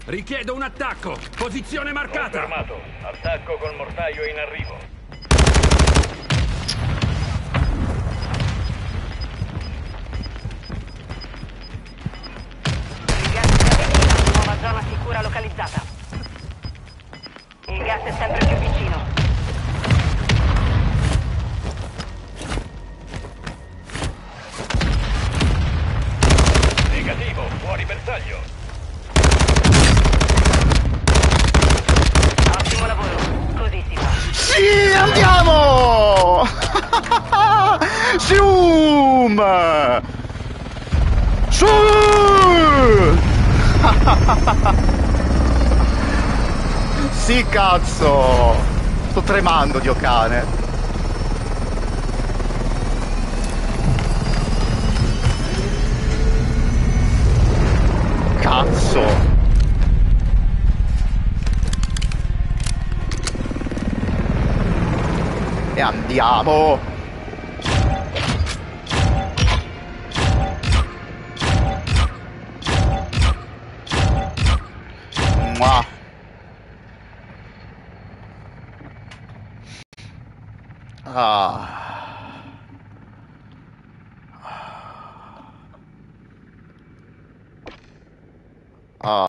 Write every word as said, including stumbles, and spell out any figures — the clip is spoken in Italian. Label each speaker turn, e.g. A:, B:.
A: Richiedo un attacco! Posizione marcata!
B: Confermato. Attacco col mortaio in arrivo.
C: Il gas si avvicina, nuova zona sicura localizzata. Il gas è sempre più vicino.
B: Negativo, fuori bersaglio.
C: Ottimo lavoro, così si fa.
D: Sì, andiamo! Zoom! Su! Sì, cazzo! Sto tremando, Dio cane. Cazzo! E andiamo! Mua. Ah.